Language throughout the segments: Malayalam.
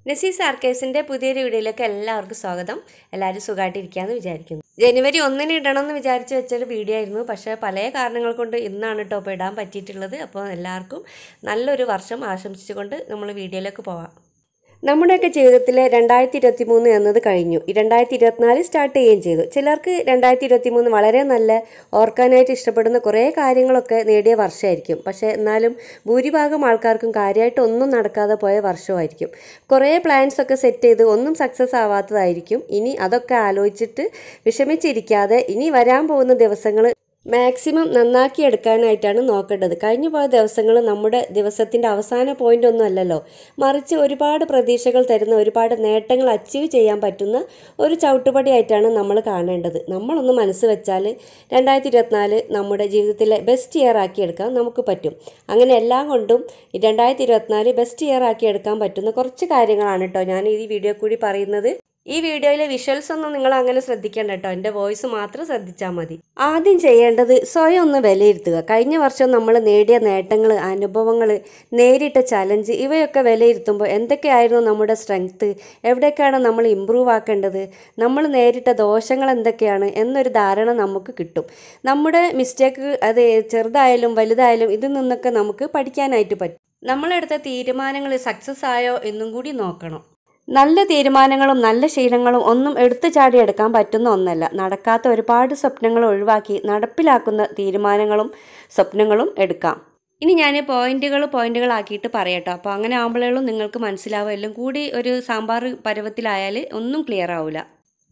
നസീസ് ആർക്കൈവ്സിൻ്റെ പുതിയൊരു വീഡിയോയിലേക്ക് എല്ലാവർക്കും സ്വാഗതം. എല്ലാവരും സുഖമായിട്ടിരിക്കുകയെന്ന് വിചാരിക്കുന്നു. ജനുവരി 1 ഇടണമെന്ന് വിചാരിച്ച് വെച്ചൊരു വീഡിയോ ആയിരുന്നു. പക്ഷേ പല കാരണങ്ങൾ കൊണ്ട് ഇന്നാണ് കേട്ടോ ഇപ്പോൾ ഇടാൻ പറ്റിയിട്ടുള്ളത്. അപ്പോൾ എല്ലാവർക്കും നല്ലൊരു വർഷം ആശംസിച്ചുകൊണ്ട് നമ്മൾ വീഡിയോയിലേക്ക് പോവാം. നമ്മുടെയൊക്കെ ജീവിതത്തിൽ 2023 എന്നത് കഴിഞ്ഞു. 2024 സ്റ്റാർട്ട് ചെയ്യുകയും ചെയ്തു. ചിലർക്ക് 2023 വളരെ നല്ല ഓർക്കാനായിട്ട് ഇഷ്ടപ്പെടുന്ന കുറേ കാര്യങ്ങളൊക്കെ നേടിയ വർഷമായിരിക്കും. പക്ഷേ എന്നാലും ഭൂരിഭാഗം ആൾക്കാർക്കും കാര്യമായിട്ട് ഒന്നും നടക്കാതെ പോയ വർഷമായിരിക്കും. കുറേ പ്ലാൻസൊക്കെ സെറ്റ് ചെയ്ത് ഒന്നും സക്സസ് ആവാത്തതായിരിക്കും. ഇനി അതൊക്കെ ആലോചിച്ചിട്ട് വിഷമിച്ചിരിക്കാതെ ഇനി വരാൻ പോകുന്ന ദിവസങ്ങൾ മാക്സിമം നന്നാക്കി എടുക്കാനായിട്ടാണ് നോക്കേണ്ടത്. കഴിഞ്ഞു പോയ ദിവസങ്ങൾ നമ്മുടെ ദിവസത്തിൻ്റെ അവസാന പോയിന്റ് ഒന്നും അല്ലല്ലോ, മറിച്ച് ഒരുപാട് പ്രതീക്ഷകൾ തരുന്ന, ഒരുപാട് നേട്ടങ്ങൾ അച്ചീവ് ചെയ്യാൻ പറ്റുന്ന ഒരു ചവിട്ടുപടിയായിട്ടാണ് നമ്മൾ കാണേണ്ടത്. നമ്മളൊന്ന് മനസ്സ് വെച്ചാൽ 2024 നമ്മുടെ ജീവിതത്തിലെ ബെസ്റ്റ് ഇയർ ആക്കി എടുക്കാൻ നമുക്ക് പറ്റും. അങ്ങനെ എല്ലാം കൊണ്ടും 2024 ബെസ്റ്റ് ഇയർ ആക്കി എടുക്കാൻ പറ്റുന്ന കുറച്ച് കാര്യങ്ങളാണ് കേട്ടോ ഞാൻ ഈ വീഡിയോ കൂടി പറയുന്നത്. ഈ വീഡിയോയിലെ വിഷ്വൽസ് ഒന്നും നിങ്ങൾ അങ്ങനെ ശ്രദ്ധിക്കേണ്ട കേട്ടോ, എൻ്റെ വോയിസ് മാത്രം ശ്രദ്ധിച്ചാൽ മതി. ആദ്യം ചെയ്യേണ്ടത് സ്വയം ഒന്ന് വിലയിരുത്തുക. കഴിഞ്ഞ വർഷം നമ്മൾ നേടിയ നേട്ടങ്ങൾ, അനുഭവങ്ങൾ, നേരിട്ട ചലഞ്ച്, ഇവയൊക്കെ വിലയിരുത്തുമ്പോൾ എന്തൊക്കെയായിരുന്നു നമ്മുടെ സ്ട്രെങ്ത്ത്, എവിടേക്കാണ് നമ്മൾ ഇമ്പ്രൂവ് ആക്കേണ്ടത്, നമ്മൾ നേരിട്ട ദോഷങ്ങൾ എന്തൊക്കെയാണ് എന്നൊരു ധാരണ നമുക്ക് കിട്ടും. നമ്മുടെ മിസ്റ്റേക്ക് അത് ചെറുതായാലും വലുതായാലും ഇതിൽ നിന്നൊക്കെ നമുക്ക് പഠിക്കാനായിട്ട് പറ്റും. നമ്മളെടുത്ത തീരുമാനങ്ങൾ സക്സസ് ആയോ എന്നും കൂടി നോക്കണം. നല്ല തീരുമാനങ്ങളും നല്ല ശീലങ്ങളും ഒന്നും എടുത്തു ചാടി എടുക്കാൻ പറ്റുന്ന ഒന്നല്ല. നടക്കാത്ത ഒരുപാട് സ്വപ്നങ്ങൾ ഒഴിവാക്കി നടപ്പിലാക്കുന്ന തീരുമാനങ്ങളും സ്വപ്നങ്ങളും എടുക്കാം. ഇനി ഞാൻ പോയിന്റുകളാക്കിയിട്ട് പറയട്ടോ. അപ്പോൾ അങ്ങനെ ആകുമ്പോഴും നിങ്ങൾക്ക് മനസ്സിലാവും. എല്ലാം കൂടി ഒരു സാമ്പാർ പരുവത്തിലായാൽ ഒന്നും ക്ലിയർ ആവില്ല.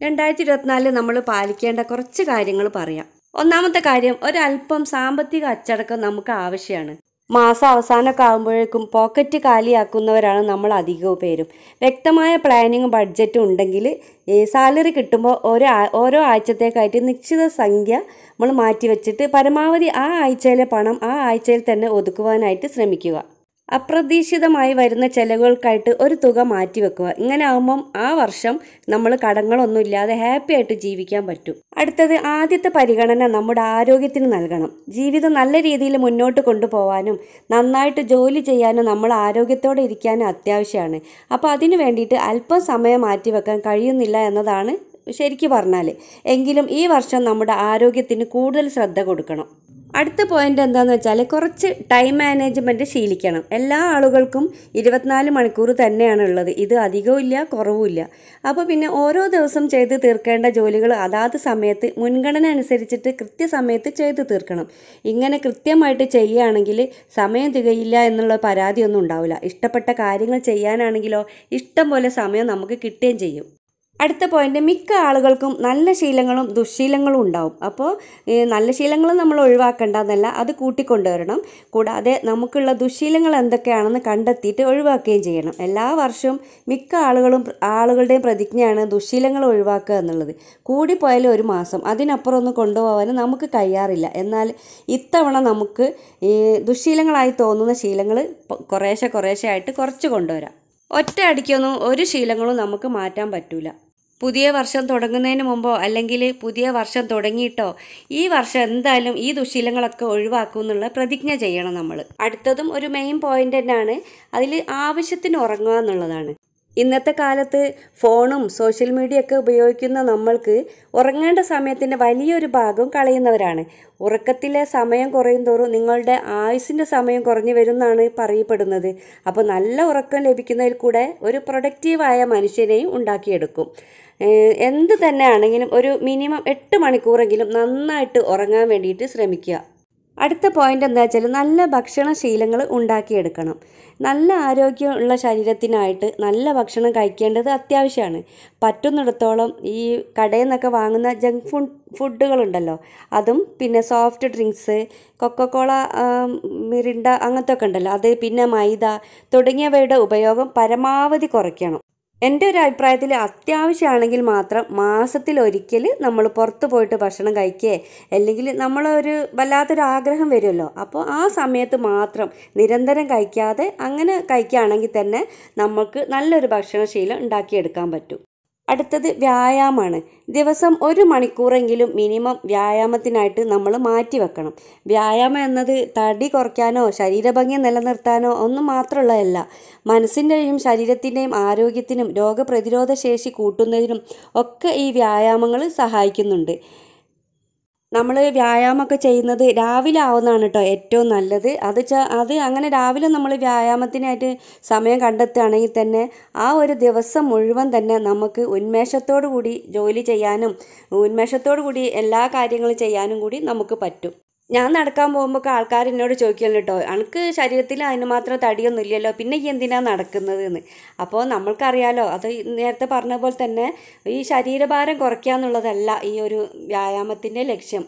2024 നമ്മൾ പാലിക്കേണ്ട കുറച്ച് കാര്യങ്ങൾ പറയാം. ഒന്നാമത്തെ കാര്യം, ഒരല്പം സാമ്പത്തിക അച്ചടക്കം നമുക്ക് ആവശ്യമാണ്. മാസം അവസാനമൊക്കെ ആകുമ്പോഴേക്കും പോക്കറ്റ് കാലിയാക്കുന്നവരാണ് നമ്മൾ അധികവും പേരും. വ്യക്തമായ പ്ലാനിങ്ങും ബഡ്ജറ്റും ഉണ്ടെങ്കിൽ സാലറി കിട്ടുമ്പോൾ ഓരോ ആഴ്ചത്തേക്കായിട്ട് നിശ്ചിത സംഖ്യ നമ്മൾ മാറ്റി വെച്ചിട്ട് പരമാവധി ആ ആഴ്ചയിലെ പണം ആ ആഴ്ചയിൽ തന്നെ ഒതുക്കുവാനായിട്ട് ശ്രമിക്കുക. അപ്രതീക്ഷിതമായി വരുന്ന ചെലവുകൾക്കായിട്ട് ഒരു തുക മാറ്റി വെക്കുക. ഇങ്ങനെ ആകുമ്പം ആ വർഷം നമ്മൾ കടങ്ങളൊന്നും ഇല്ലാതെ ഹാപ്പി ആയിട്ട് ജീവിക്കാൻ പറ്റും. അടുത്തത്, ആദ്യത്തെ പരിഗണന നമ്മുടെ ആരോഗ്യത്തിന് നൽകണം. ജീവിതം നല്ല രീതിയിൽ മുന്നോട്ട് കൊണ്ടുപോകാനും നന്നായിട്ട് ജോലി ചെയ്യാനും നമ്മൾ ആരോഗ്യത്തോടെ ഇരിക്കാനും അത്യാവശ്യമാണ്. അപ്പോൾ അതിനു വേണ്ടിയിട്ട് അല്പം സമയം മാറ്റി വെക്കാൻ കഴിയുന്നില്ല എന്നതാണ് ശരിക്കും പറഞ്ഞാൽ. എങ്കിലും ഈ വർഷം നമ്മുടെ ആരോഗ്യത്തിന് കൂടുതൽ ശ്രദ്ധ കൊടുക്കണം. അടുത്ത പോയിന്റ് എന്താണെന്ന് വെച്ചാൽ, കുറച്ച് ടൈം മാനേജ്മെൻറ്റ് ശീലിക്കണം. എല്ലാ ആളുകൾക്കും 24 മണിക്കൂർ തന്നെയാണ് ഉള്ളത്. ഇത് അധികവും ഇല്ല കുറവുമില്ല. അപ്പോൾ പിന്നെ ഓരോ ദിവസം ചെയ്ത് തീർക്കേണ്ട ജോലികൾ അതാത് സമയത്ത് മുൻഗണന അനുസരിച്ചിട്ട് കൃത്യസമയത്ത് ചെയ്ത് തീർക്കണം. ഇങ്ങനെ കൃത്യമായിട്ട് ചെയ്യുകയാണെങ്കിൽ സമയം തികയില്ല എന്നുള്ള പരാതിയൊന്നും ഉണ്ടാവില്ല. ഇഷ്ടപ്പെട്ട കാര്യങ്ങൾ ചെയ്യാനാണെങ്കിലോ ഇഷ്ടം പോലെ സമയം നമുക്ക് കിട്ടുകയും ചെയ്യും. അടുത്ത പോയിന്റ്, മിക്ക ആളുകൾക്കും നല്ല ശീലങ്ങളും ദുശ്ശീലങ്ങളും ഉണ്ടാവും. അപ്പോൾ നല്ല ശീലങ്ങൾ നമ്മൾ ഒഴിവാക്കേണ്ടതെന്നല്ല, അത് കൂട്ടിക്കൊണ്ടുവരണം. കൂടാതെ നമുക്കുള്ള ദുശ്ശീലങ്ങൾ എന്തൊക്കെയാണെന്ന് കണ്ടെത്തിയിട്ട് ഒഴിവാക്കുകയും ചെയ്യണം. എല്ലാ വർഷവും മിക്ക ആളുകളുടെയും പ്രതിജ്ഞയാണ് ദുശ്ശീലങ്ങൾ ഒഴിവാക്കുക എന്നുള്ളത്. കൂടിപ്പോയാലും 1 മാസം, അതിനപ്പുറം ഒന്നും കൊണ്ടുപോകാൻ നമുക്ക് കഴിയാറില്ല. എന്നാൽ ഇത്തവണ നമുക്ക് ദുശ്ശീലങ്ങളായി തോന്നുന്ന ശീലങ്ങൾ കുറേശ്ശെ ആയിട്ട് കുറച്ച് കൊണ്ടുവരാം. ഒറ്റ അടിക്കൊന്നും ഒരു ശീലങ്ങളും നമുക്ക് മാറ്റാൻ പറ്റൂല. പുതിയ വർഷം തുടങ്ങുന്നതിന് മുമ്പോ അല്ലെങ്കിൽ പുതിയ വർഷം തുടങ്ങിയിട്ടോ ഈ വർഷം എന്തായാലും ഈ ദുശ്ശീലങ്ങളൊക്കെ ഒഴിവാക്കും എന്നുള്ള പ്രതിജ്ഞ ചെയ്യണം നമ്മൾ. അടുത്തതും ഒരു മെയിൻ പോയിന്റ് തന്നെയാണ്. അതിൽ ആവശ്യത്തിന് ഉറങ്ങുക എന്നുള്ളതാണ്. ഇന്നത്തെ കാലത്ത് ഫോണും സോഷ്യൽ മീഡിയ ഒക്കെ ഉപയോഗിക്കുന്ന നമ്മൾക്ക് ഉറങ്ങേണ്ട സമയത്തിൻ്റെ വലിയൊരു ഭാഗം കളയുന്നവരാണ്. ഉറക്കത്തിലെ സമയം കുറയും തോറും നിങ്ങളുടെ ആയുസ്സിൻ്റെ സമയം കുറഞ്ഞു വരുമെന്നാണ് പറയപ്പെടുന്നത്. അപ്പോൾ നല്ല ഉറക്കം ലഭിക്കുന്നതിൽ കൂടെ ഒരു പ്രൊഡക്റ്റീവായ മനുഷ്യനെയും ഉണ്ടാക്കിയെടുക്കും. എന്ത് തന്നെ ആണെങ്കിലും ഒരു മിനിമം 8 മണിക്കൂറെങ്കിലും നന്നായിട്ട് ഉറങ്ങാൻ വേണ്ടിയിട്ട് ശ്രമിക്കുക. അടുത്ത പോയിന്റ് എന്താ വെച്ചാൽ, നല്ല ഭക്ഷണശീലങ്ങൾ ഉണ്ടാക്കിയെടുക്കണം. നല്ല ആരോഗ്യമുള്ള ശരീരത്തിനായിട്ട് നല്ല ഭക്ഷണം കഴിക്കേണ്ടത് അത്യാവശ്യമാണ്. പറ്റുന്നിടത്തോളം ഈ കടയിൽ നിന്നൊക്കെ വാങ്ങുന്ന ജങ്ക് ഫുഡുകളുണ്ടല്ലോ, അതും പിന്നെ സോഫ്റ്റ് ഡ്രിങ്ക്സ്, കൊക്കക്കോള, മിറിണ്ട അങ്ങനത്തെ ഒക്കെ ഉണ്ടല്ലോ, അത് പിന്നെ മൈദ തുടങ്ങിയവയുടെ ഉപയോഗം പരമാവധി കുറയ്ക്കണം. എൻ്റെ ഒരു അഭിപ്രായത്തിൽ അത്യാവശ്യമാണെങ്കിൽ മാത്രം മാസത്തിലൊരിക്കൽ നമ്മൾ പുറത്ത് പോയിട്ട് ഭക്ഷണം കഴിക്കുക, അല്ലെങ്കിൽ നമ്മളൊരു വല്ലാത്തൊരു ആഗ്രഹം വരുമല്ലോ, അപ്പോൾ ആ സമയത്ത് മാത്രം നിരന്തരം കഴിക്കാതെ അങ്ങനെ കഴിക്കുകയാണെങ്കിൽ തന്നെ നമുക്ക് നല്ലൊരു ഭക്ഷണശീലം ഉണ്ടാക്കിയെടുക്കാൻ പറ്റും. അടുത്തത് വ്യായാമമാണ്. ദിവസം 1 മണിക്കൂറെങ്കിലും മിനിമം വ്യായാമത്തിനായിട്ട് നമ്മൾ മാറ്റി വെക്കണം. വ്യായാമം എന്നത് തടി കുറയ്ക്കാനോ ശരീരഭംഗി നിലനിർത്താനോ ഒന്നും മാത്രമുള്ളതല്ല. മനസ്സിൻ്റെയും ശരീരത്തിൻ്റെയും ആരോഗ്യത്തിനും രോഗപ്രതിരോധ ശേഷി കൂട്ടുന്നതിനും ഒക്കെ ഈ വ്യായാമങ്ങൾ സഹായിക്കുന്നുണ്ട്. നമ്മൾ വ്യായാമമൊക്കെ ചെയ്യുന്നത് രാവിലെ ആവുന്നതാണ് കേട്ടോ ഏറ്റവും നല്ലത്. അത് അങ്ങനെ രാവിലെ നമ്മൾ വ്യായാമത്തിനായിട്ട് സമയം കണ്ടെത്തുകയാണെങ്കിൽ തന്നെ ആ ഒരു ദിവസം മുഴുവൻ തന്നെ നമുക്ക് ഉന്മേഷത്തോടു കൂടി ജോലി ചെയ്യാനും ഉന്മേഷത്തോടു കൂടി എല്ലാ കാര്യങ്ങളും ചെയ്യാനും കൂടി നമുക്ക് പറ്റും. ഞാൻ നടക്കാൻ പോകുമ്പോൾ ആൾക്കാർ എന്നോട് ചോദിക്കുമല്ലോ കേട്ടോ, എനിക്ക് ശരീരത്തിൽ അതിന് മാത്രം തടിയൊന്നും ഇല്ലല്ലോ, പിന്നെ ഈ എന്തിനാണ് നടക്കുന്നത് എന്ന്. അപ്പോൾ നമ്മൾക്കറിയാലോ, അത് നേരത്തെ പറഞ്ഞ പോലെ തന്നെ ഈ ശരീരഭാരം കുറയ്ക്കുക എന്നുള്ളതല്ല ഈ ഒരു വ്യായാമത്തിൻ്റെ ലക്ഷ്യം.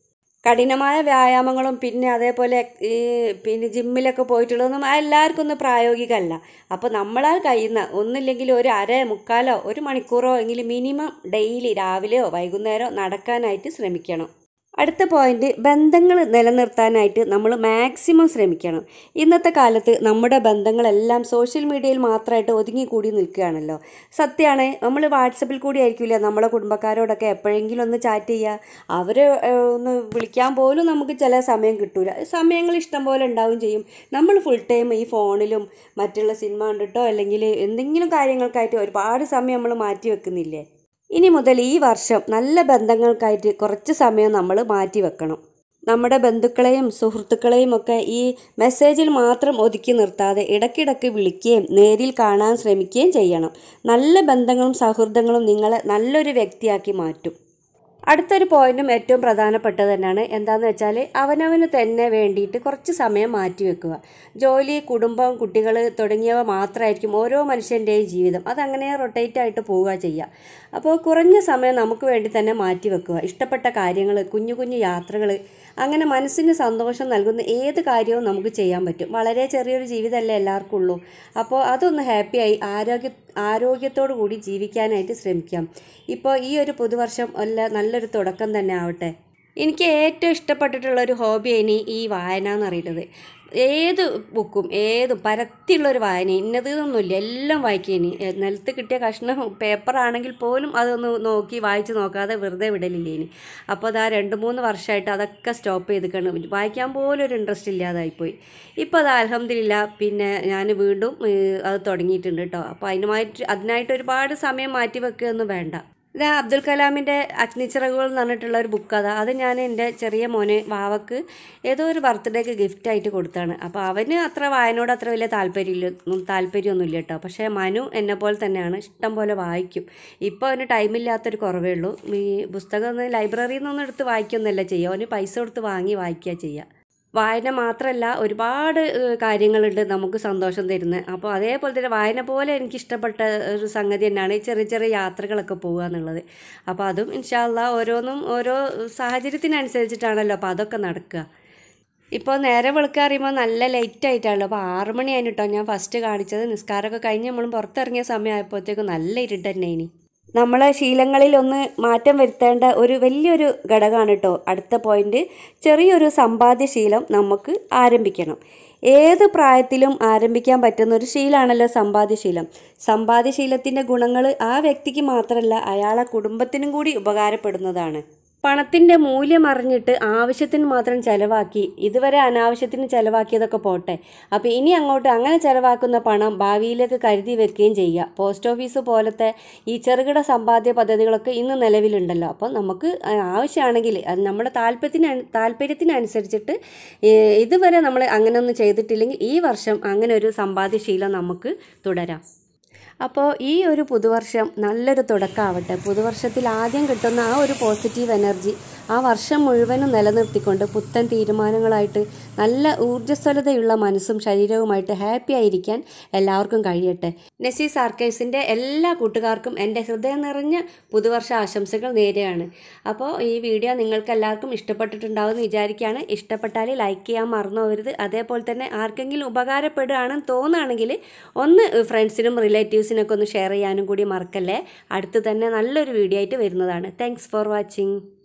കഠിനമായ വ്യായാമങ്ങളും പിന്നെ അതേപോലെ പിന്നെ ജിമ്മിലൊക്കെ പോയിട്ടുള്ളതൊന്നും എല്ലാവർക്കും ഒന്നും പ്രായോഗികമല്ല. അപ്പോൾ നമ്മളാൽ കഴിയുന്ന ഒന്നില്ലെങ്കിൽ ഒരു മുക്കാലോ 1 മണിക്കൂറോ എങ്കിലും മിനിമം ഡെയിലി രാവിലെയോ വൈകുന്നേരമോ നടക്കാനായിട്ട് ശ്രമിക്കണം. അടുത്ത പോയിന്റ്, ബന്ധങ്ങൾ നിലനിർത്താനായിട്ട് നമ്മൾ മാക്സിമം ശ്രമിക്കണം. ഇന്നത്തെ കാലത്ത് നമ്മുടെ ബന്ധങ്ങളെല്ലാം സോഷ്യൽ മീഡിയയിൽ മാത്രമായിട്ട് ഒതുങ്ങിക്കൂടി നിൽക്കുകയാണല്ലോ. സത്യമാണ്, നമ്മൾ വാട്സപ്പിൽ കൂടി ആയിരിക്കില്ല നമ്മളെ കുടുംബക്കാരോടൊക്കെ എപ്പോഴെങ്കിലും ഒന്ന് ചാറ്റ് ചെയ്യുക. അവർ ഒന്ന് വിളിക്കാൻ പോലും നമുക്ക് ചില സമയം കിട്ടൂല. സമയങ്ങൾ ഇഷ്ടം പോലെ ഉണ്ടാവുകയും ചെയ്യും. നമ്മൾ ഫുൾ ടൈം ഈ ഫോണിലും മറ്റുള്ള സിനിമ കണ്ടിട്ടോ അല്ലെങ്കിൽ എന്തെങ്കിലും കാര്യങ്ങൾക്കായിട്ട് ഒരുപാട് സമയം നമ്മൾ മാറ്റി വെക്കുന്നില്ലേ. ഇനി മുതൽ ഈ വർഷം നല്ല ബന്ധങ്ങൾക്കായിട്ട് കുറച്ച് സമയം നമ്മൾ മാറ്റി വെക്കണം. നമ്മുടെ ബന്ധുക്കളെയും സുഹൃത്തുക്കളെയും ഒക്കെ ഈ മെസ്സേജിൽ മാത്രം ഒതുക്കി നിർത്താതെ ഇടയ്ക്കിടയ്ക്ക് വിളിക്കുകയും നേരിൽ കാണാൻ ശ്രമിക്കുകയും ചെയ്യണം. നല്ല ബന്ധങ്ങളും സൗഹൃദങ്ങളും നിങ്ങളെ നല്ലൊരു വ്യക്തിയാക്കി മാറ്റും. അടുത്തൊരു പോയിന്റും ഏറ്റവും പ്രധാനപ്പെട്ടത് തന്നെയാണ്. എന്താണെന്ന് വെച്ചാൽ അവനവന് തന്നെ വേണ്ടിയിട്ട് കുറച്ച് സമയം മാറ്റി വെക്കുക. ജോലി, കുടുംബം, കുട്ടികൾ തുടങ്ങിയവ മാത്രമായിരിക്കും ഓരോ മനുഷ്യൻ്റെയും ജീവിതം. അതങ്ങനെ റൊട്ടേറ്റ് ആയിട്ട് പോവുക ചെയ്യുക. അപ്പോൾ കുറഞ്ഞ സമയം നമുക്ക് വേണ്ടി തന്നെ മാറ്റി വെക്കുക. ഇഷ്ടപ്പെട്ട കാര്യങ്ങൾ, കുഞ്ഞു കുഞ്ഞു യാത്രകൾ, അങ്ങനെ മനസ്സിന് സന്തോഷം നൽകുന്ന ഏത് കാര്യവും നമുക്ക് ചെയ്യാൻ പറ്റും. വളരെ ചെറിയൊരു ജീവിതമല്ലേ എല്ലാവർക്കും ഉള്ളൂ. അപ്പോൾ അതൊന്ന് ഹാപ്പിയായി ആരോഗ്യത്തോടു കൂടി ജീവിക്കാനായിട്ട് ശ്രമിക്കാം. ഇപ്പോൾ ഈ ഒരു പുതുവർഷം നല്ലൊരു തുടക്കം തന്നെ ആവട്ടെ. എനിക്ക് ഏറ്റവും ഇഷ്ടപ്പെട്ടിട്ടുള്ളൊരു ഹോബിയാണ് ഈ വായന എന്ന് പറയുന്നത്. ഏത് ബുക്കും പരത്തിയുള്ളൊരു വായന ഇന്നതൊന്നുമില്ല, എല്ലാം വായിക്കേനി. നിലത്ത് കിട്ടിയ കഷ്ണം പേപ്പറാണെങ്കിൽ പോലും അതൊന്ന് നോക്കി വായിച്ച് നോക്കാതെ വെറുതെ വിടലില്ലേനി. അപ്പോൾ അതാ 2-3 വർഷമായിട്ട് അതൊക്കെ സ്റ്റോപ്പ് ചെയ്തിക്കണം. വായിക്കാൻ പോലും ഒരു ഇൻട്രസ്റ്റ് ഇല്ലാതായിപ്പോയി. ഇപ്പോൾ അത് അൽഹംദുലില്ലാ പിന്നെ ഞാൻ വീണ്ടും അത് തുടങ്ങിയിട്ടുണ്ട് കേട്ടോ. അപ്പോൾ അതിനായിട്ട് ഒരുപാട് സമയം മാറ്റി വെക്കുകയൊന്നും വേണ്ട. ഇത് അബ്ദുൽ കലാമിൻ്റെ അഗ്നിച്ചിറകുകൾ എന്ന് പറഞ്ഞിട്ടുള്ള ഒരു ബുക്ക്. അത് ഞാൻ എൻ്റെ ചെറിയ മോന് വാവക്ക് ഏതോ ഒരു ബർത്ത്ഡേക്ക് ഗിഫ്റ്റായിട്ട് കൊടുത്താണ്. അപ്പോൾ അവന് അത്ര വായനയോട് അത്ര വലിയ താല്പര്യമൊന്നുമില്ല കേട്ടോ. പക്ഷേ മനു എന്നെപ്പോലെ തന്നെയാണ്, ഇഷ്ടം പോലെ വായിക്കും. ഇപ്പോൾ അവന് ടൈമില്ലാത്തൊരു കുറവേ ഉള്ളൂ. ഈ പുസ്തകം ലൈബ്രറിയിൽ നിന്നൊന്നും എടുത്ത് വായിക്കൊന്നുമല്ല ചെയ്യുക, അവന് പൈസ കൊടുത്ത് വാങ്ങി വായിക്കുക ചെയ്യുക. വായന മാത്രമല്ല ഒരുപാട് കാര്യങ്ങളുണ്ട് നമുക്ക് സന്തോഷം തരുന്നത്. അപ്പോൾ അതേപോലെ തന്നെ വായന പോലെ എനിക്കിഷ്ടപ്പെട്ട ഒരു സംഗതി തന്നെയാണ് ചെറിയ ചെറിയ യാത്രകളൊക്കെ പോകുക എന്നുള്ളത്. അപ്പോൾ അതും ഇൻഷാ അല്ലാഹ് ഓരോന്നും ഓരോ സാഹചര്യത്തിനനുസരിച്ചിട്ടാണല്ലോ അപ്പോൾ അതൊക്കെ നടക്കുക. ഇപ്പോൾ നേരെ വെളുക്കുക അറിയുമ്പോൾ നല്ല ലേറ്റായിട്ടാണല്ലോ. അപ്പോൾ 6 മണിയായിരുന്നു കേട്ടോ ഞാൻ ഫസ്റ്റ് കാണിച്ചത്. നിസ്കാരമൊക്കെ കഴിഞ്ഞ് നമ്മൾ പുറത്തിറങ്ങിയ സമയമായപ്പോഴത്തേക്കും നല്ല ഇരുട്ട് തന്നെ ഇനി. നമ്മളെ ശീലങ്ങളിൽ ഒന്ന് മാറ്റം വരുത്തേണ്ട ഒരു വലിയൊരു ഘടകമാണ് കേട്ടോ അടുത്ത പോയിന്റ്. ചെറിയൊരു സമ്പാദ്യശീലം നമുക്ക് ആരംഭിക്കണം. ഏത് പ്രായത്തിലും ആരംഭിക്കാൻ പറ്റുന്ന ഒരു ശീലമാണല്ലോ സമ്പാദ്യശീലം. സമ്പാദ്യശീലത്തിൻ്റെ ഗുണങ്ങൾ ആ വ്യക്തിക്ക് മാത്രമല്ല അയാളെ കുടുംബത്തിനും കൂടി ഉപകാരപ്പെടുന്നതാണ്. പണത്തിൻ്റെ മൂല്യം അറിഞ്ഞിട്ട് ആവശ്യത്തിന് മാത്രം ചിലവാക്കി ഇതുവരെ അനാവശ്യത്തിന് ചിലവാക്കിയതൊക്കെ പോട്ടെ. അപ്പോൾ ഇനി അങ്ങോട്ട് അങ്ങനെ ചിലവാക്കുന്ന പണം ഭാവിയിലേക്ക് കരുതി വെക്കുകയും ചെയ്യുക. പോസ്റ്റ് ഓഫീസ് പോലത്തെ ഈ ചെറുകിട സമ്പാദ്യ പദ്ധതികളൊക്കെ ഇന്ന് നിലവിലുണ്ടല്ലോ. അപ്പോൾ നമുക്ക് ആവശ്യമാണെങ്കിൽ അത് നമ്മുടെ താല്പര്യത്തിനനുസരിച്ചിട്ട് ഇതുവരെ നമ്മൾ അങ്ങനെയൊന്നും ചെയ്തിട്ടില്ലെങ്കിൽ ഈ വർഷം അങ്ങനെ ഒരു സമ്പാദ്യശീലം നമുക്ക് തുടരാം. അപ്പോൾ ഈ ഒരു പുതുവർഷം നല്ലൊരു തുടക്കമാവട്ടെ. പുതുവർഷത്തിൽ ആദ്യം കിട്ടുന്ന ആ ഒരു പോസിറ്റീവ് എനർജി ആ വർഷം മുഴുവനും നിലനിർത്തിക്കൊണ്ട് പുത്തൻ തീരുമാനങ്ങളായിട്ട് നല്ല ഊർജ്ജസ്വലതയുള്ള മനസ്സും ശരീരവുമായിട്ട് ഹാപ്പി ആയിരിക്കാൻ എല്ലാവർക്കും കഴിയട്ടെ. നസീസ് ആർക്കൈവ്സിൻ്റെ എല്ലാ കൂട്ടുകാർക്കും എൻ്റെ ഹൃദയം നിറഞ്ഞ പുതുവർഷ ആശംസകൾ നേരെയാണ്. അപ്പോൾ ഈ വീഡിയോ നിങ്ങൾക്ക് എല്ലാവർക്കും ഇഷ്ടപ്പെട്ടിട്ടുണ്ടാവുമെന്ന് വിചാരിക്കുകയാണ്. ഇഷ്ടപ്പെട്ടാൽ ലൈക്ക് ചെയ്യാൻ മറന്നു പോകരുത്. അതേപോലെ തന്നെ ആർക്കെങ്കിലും ഉപകാരപ്പെടുകയാണെന്ന് തോന്നുകയാണെങ്കിൽ ഒന്ന് ഫ്രണ്ട്സിനും റിലേറ്റീവ്സിനൊക്കെ ഒന്ന് ഷെയർ ചെയ്യാനും കൂടി മറക്കല്ലേ. അടുത്ത് തന്നെ നല്ലൊരു വീഡിയോ ആയിട്ട് വരുന്നതാണ്. Thanks for watching.